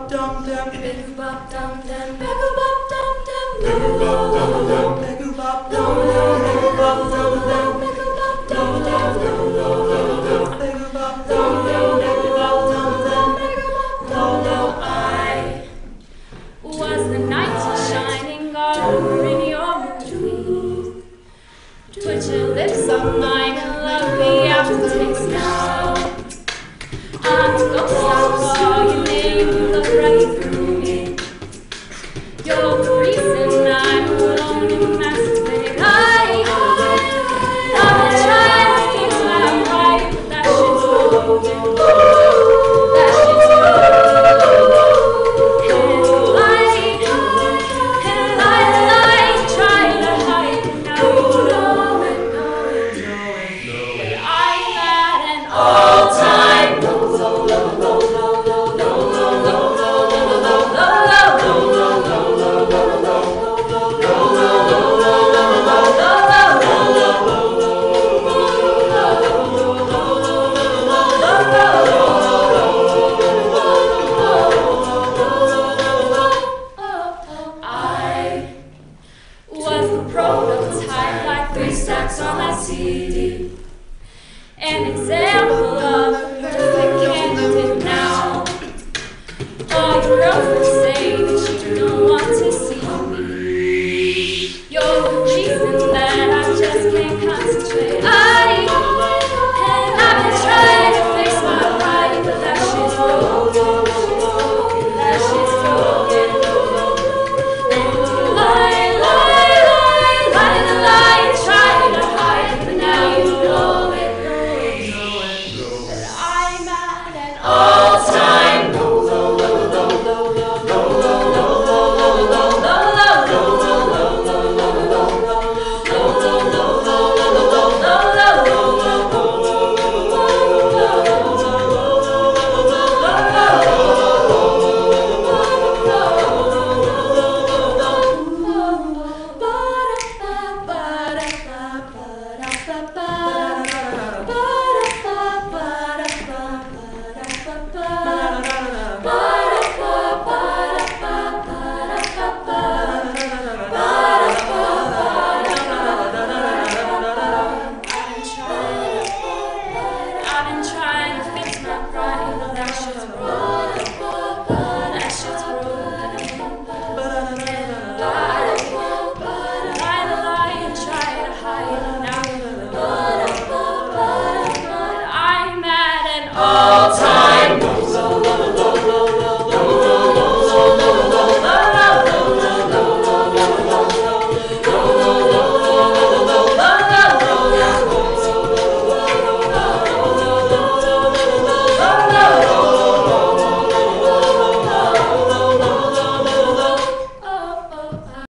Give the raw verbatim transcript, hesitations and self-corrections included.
dum dum, Big bop dum dum, big bop dum dum, big bop dum dum, big bop dum dum, big bop dum dum, big bop dum dum, big bop dum dum, big bop dum dum, big bop dum dum, dum dum. I was the knight shining armor in your movie. Put your lips on mine and love me aftertaste now. I'm a ghost, I call your name, you look right through me. You're the reason I'm alone in masturbate. I, I've been trying to fix my pride, but that shit's broken. That shit's broken. And lie, and lie, lie, try to hide it now. You know it, know it, know it. But I'm at an all-time low, low, low, low, low, low, low, low, low, low, prototype like three stacks on my C D. An example of a perfect candidate now. All your girlfriends say that you don't want to see me. You're the reason that I just can't concentrate. I, and I've been trying to fix my pride, but that shit's broken. That shit's broken. And lie, lie, lie, lie, lie, try to hide, but now you know it, know it, know it. That I'm at an all-time low, low, low, low, low, low, low, low, low, low, low, low, I've been trying to fix my pride, but that shit's broken. That shit's broken. Lie to lie and try to hide, and now you know. But I'm at an all-time